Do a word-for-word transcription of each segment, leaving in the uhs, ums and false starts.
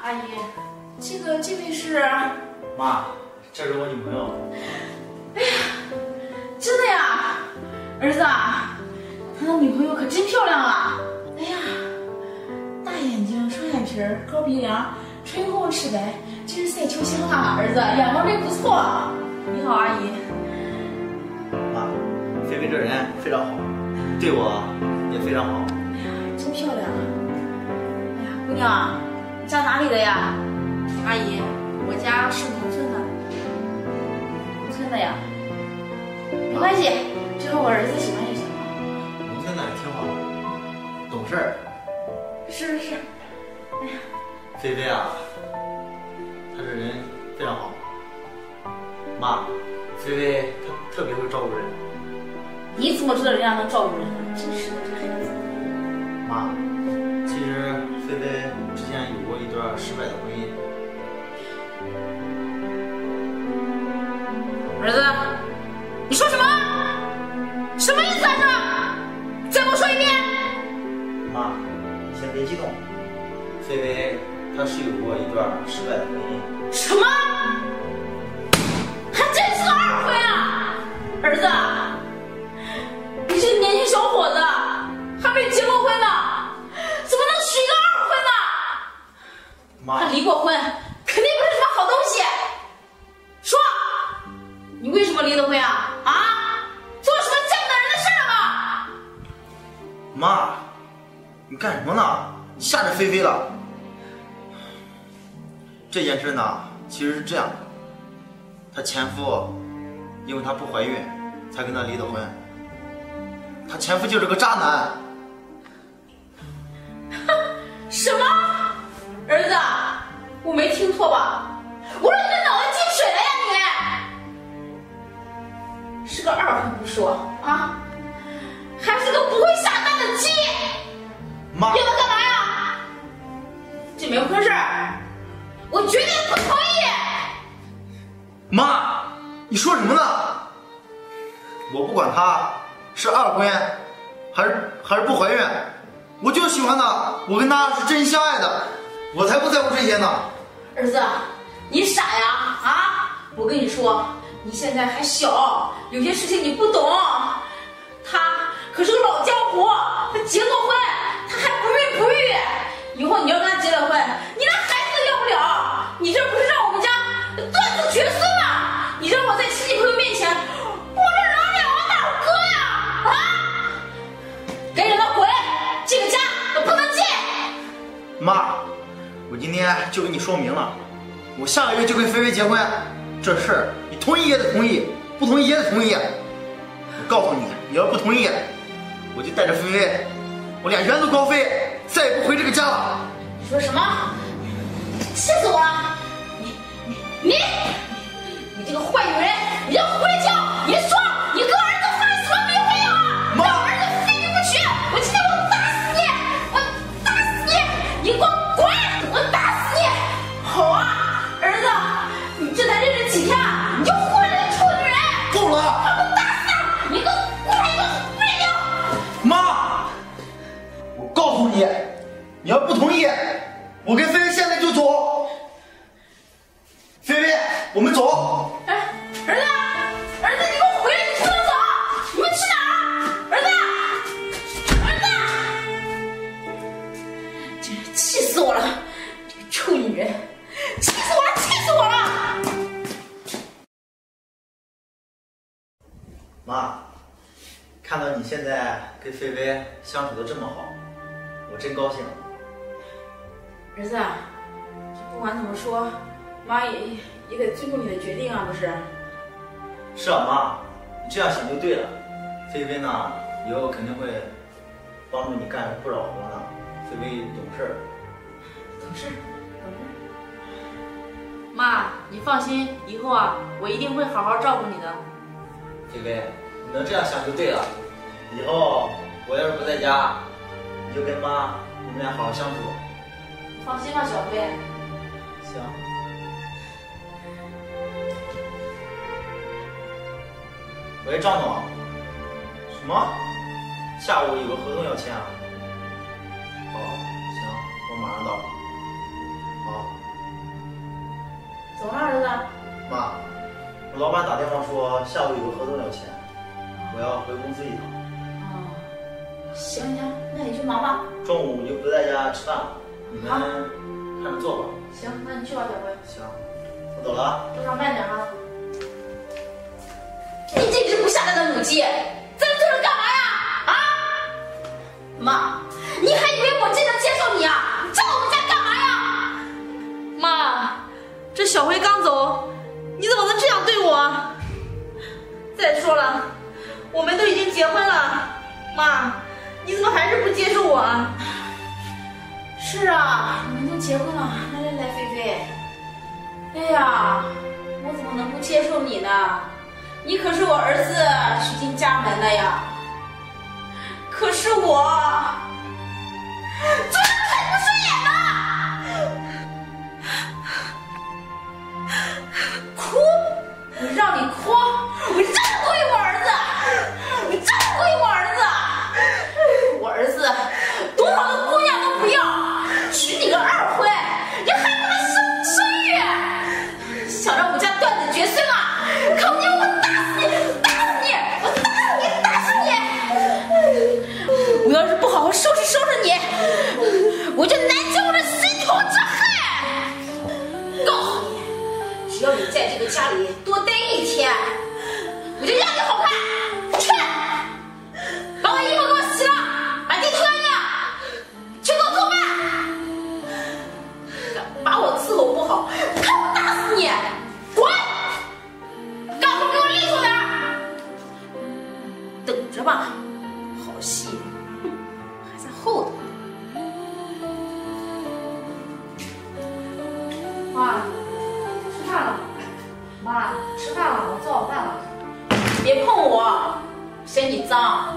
阿姨，这个这位是？ 妈，这是我女朋友。 哎呀，真的呀，儿子，他的女朋友可真漂亮啊！哎呀，大眼睛，双眼皮，高鼻梁，唇红齿白，真是赛秋香啊！儿子，眼光真不错。你好，阿姨。 妈，菲菲这人非常好，对我也非常好。 哎呀，真漂亮啊！哎呀，姑娘，你家哪里的呀？阿姨，我家是农村的。农村的呀？没关系，只要我儿子喜欢就行了。 农村的也挺好，懂事儿。 是是是。哎呀， 菲菲啊，她这人非常好。妈，菲菲她特别会照顾人。 你怎么知道人家能照顾人呢？真是的，这孩子。 妈，其实菲菲之前有过一段失败的婚姻。 儿子，你说什么？什么意思啊这？再给我说一遍。 妈，你先别激动。菲菲她是有过一段失败的婚姻。 什么？还真是个二婚啊！儿子，你这个年轻小伙子还没结过婚呢，怎么能娶一个二婚呢？ 妈， 他离过婚，肯定不是什么好东西。说，你为什么离的婚啊？啊？做什么见不得人的事儿了吗？ 妈，你干什么呢？你吓着菲菲了。这件事呢，其实是这样的，她前夫因为她不怀孕，才跟她离的婚。她前夫就是个渣男。 什么？儿子，我没听错吧？我说你这脑袋进水了呀你！是个二婚不说啊，还是个不会下蛋的鸡！ 妈， 要他干嘛呀？这没婚事儿，我绝对不同意！ 妈，你说什么呢？我不管她是二婚还是还是不怀孕，我就喜欢她，我跟她是真相爱的，我才不在乎这些呢。 儿子，你傻呀啊！我跟你说，你现在还小，有些事情你不懂。他可是个老江湖，他结过婚，他还不孕不育。以后你要跟他结了婚，你连孩子都要不了。你这不是让我们家断子绝孙吗？你让我在亲戚朋友面前，我这老脸往哪儿搁呀？啊！赶紧让他滚，这个家我不能进。 妈，我今天就跟你说明了，我下个月就跟菲菲结婚，这事儿你同意也得同意，不同意也得同意。我告诉你，你要不同意，我就带着菲菲，我俩远走高飞，再也不回这个家了。 你说什么？气死我了！你你你你这个坏女人，你这个狐狸精！你说你跟儿子犯了什么没婚啊？ 妈， 让儿子非你不娶！我今天我打死你！我打死你！你给我滚！我打死你！好啊，儿子，你这才认识几天啊？你就活着个臭女人！ 够了！ 我给我打死他！你给我滚一个废物！ 妈，我告诉你，你要不同意，我跟菲菲现在就走。菲菲，我们走。 哎，儿子，儿子，你给我回来！你不能走！你们去哪儿？儿子，儿子，真是气死我了！这个臭女人，气死我了！气死我了！ 妈，看到你现在跟菲菲相处的这么好，我真高兴。 儿子，这不管怎么说，妈也也得尊重你的决定啊，不是？ 是啊，妈，你这样想就对了。菲菲呢，以后肯定会帮助你干不少活呢。菲菲懂事儿。 懂事，懂事。妈，你放心，以后啊，我一定会好好照顾你的。 菲菲，你能这样想就对了。以后我要是不在家，你就跟妈你们俩好好相处。 放心吧，小辉。 行。喂，张总。什么？下午有个合同要签啊？哦，行，我马上到。好。 我老板打电话说下午有个合同要签，我要回公司一趟。 哦，行行，那你去忙吧。 中午就不在家吃饭了，你们看着做吧。 行，那你去吧，小辉。 行，我走了啊。 路上慢点啊。你这只不下蛋的母鸡，在这坐着干嘛呀？啊！妈，你还以为我真能接受你啊？你站我们家干嘛呀？ 妈，这小辉刚走，你怎么能这样对我？再说了，我们都已经结婚了，妈，你怎么还是不接受我啊？ 是啊，你们都结婚了，来来来，菲菲。哎呀，我怎么能不接受你呢？你可是我儿子娶进家门的呀。可是我怎么看不顺眼呢？哭？我让你哭，我真的故意我儿子，我真的故意我儿子。我儿子多好的姑娘都不要，娶你个二婚，你还不能生生育，想让我们家断子绝孙啊！靠你，我打死你，打死你，我打死你，打死你！我要是不好好收拾收拾你，我就难解我的心头之恨。告诉你，只要你在这个家里多待一天，我就让你好看。去，把我衣服给我洗了，把地拖干净，去给我做饭。敢把我伺候不好，看我打死你！滚！干活给我利索点儿。等着吧，好戏还在后头。 妈，吃饭了。妈，吃饭了，我做好饭了。 别碰我，嫌你脏。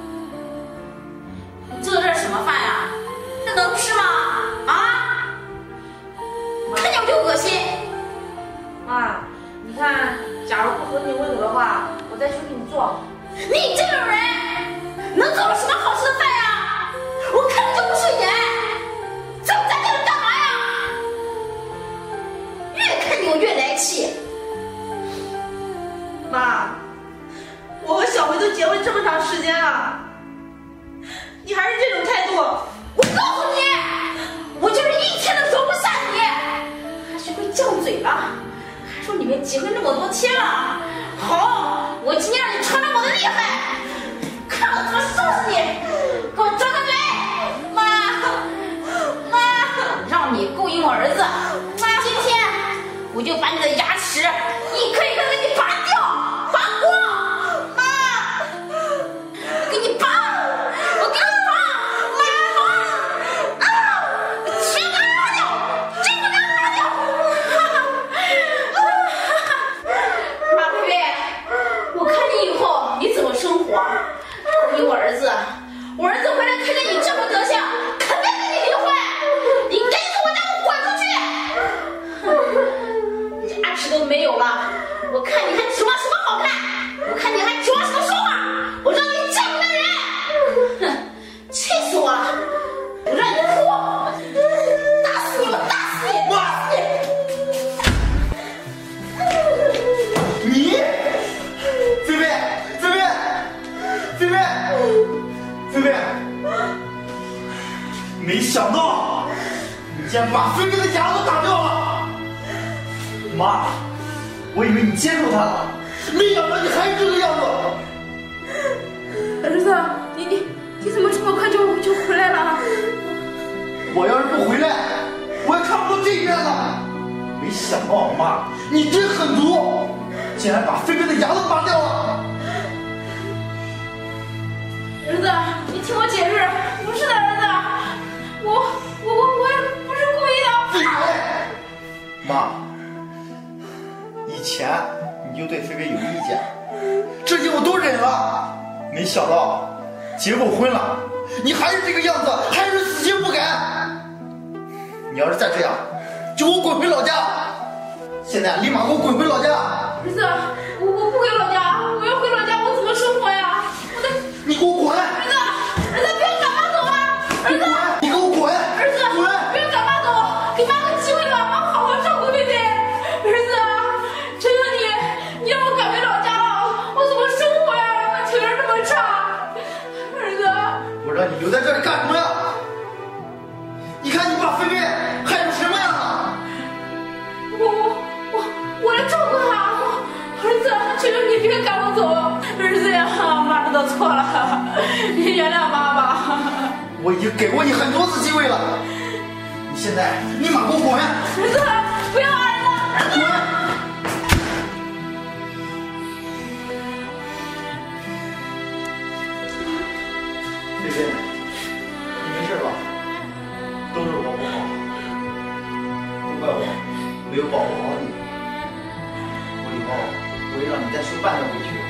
你做的这是什么饭呀？这能吃吗？啊！看见我就恶心。 妈，你看，假如不合你胃口的话，我再去给你做。 你这种人能做出什么好吃的饭呀？我看着就不顺眼，在我家待着干嘛呀？越看你我越来气。 妈，我和小辉都结婚这么长时间了，你还是这种态度， 我告诉你，我就是一天都容不下你，还学会犟嘴了，还说你们结婚这么多天了。好，我今天让你尝尝我的厉害，看我怎么收拾你！给我张开嘴！妈，妈，让你勾引我儿子，妈，今天我就把你的牙齿一颗一颗给你拔掉，拔光！妈，我给你拔，我给你拔，妈，拔！啊，全给我拔掉，这个给我拔掉！马菲菲，我看你以后你怎么生活？勾引我儿子，我儿子回来看见你这副德行，肯定跟你离婚！你赶紧从我家给我滚出去！牙齿都没有了，我看你还指望什么好看？我看你还指望什么说话？我让你见不得人！哼，气死我了！我让你哭，打死你！我打死你！打死你！ 你，菲菲，菲菲，菲菲，菲菲，没想到你竟然把菲菲的牙都打掉了。妈，我以为你接受她了，没想到你还是这个样子。 儿子，你你你怎么这么快就就回来了？ 我要是不回来，我也看不到这一面了。没想到妈，你真狠毒，竟然把菲菲的牙都拔掉了。 儿子，你听我解释，不是的，儿子，我我我我也不是故意的。 闭嘴！妈，以前你就对菲菲有意见，这些我都忍了，没想到结过婚了，你还是这个样子，还是死性不改。你要是再这样，就给我滚回老家！现在立马给我滚回老家！ 儿子，我我不回老家，我要回老家，我怎么生活呀？我的， 你给我滚！ 儿子，儿子，不要赶妈走啊！儿子， 你给我滚！ 儿子， 滚！ 不要赶妈走，给妈个机会吧，妈好好照顾菲菲。儿子，求求你，你要留在这里干什么呀？你看你把菲菲害成什么样了？ 我我我我来照顾他，儿子，求求你别赶我走，儿子呀，妈知道错了，你原谅妈吧。 我已经给过你很多次机会了，你现在立马给我滚！ 儿子，不要儿子，儿子。 滚！菲菲，你没事吧？都是我不好，都怪我没有保护好你。我以后不会让你再受半点委屈。